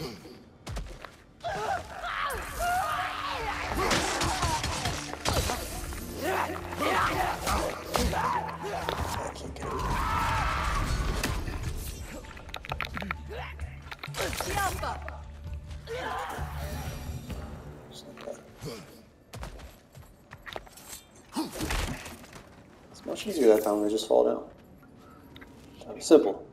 It's much easier that time when they just fall down. Simple.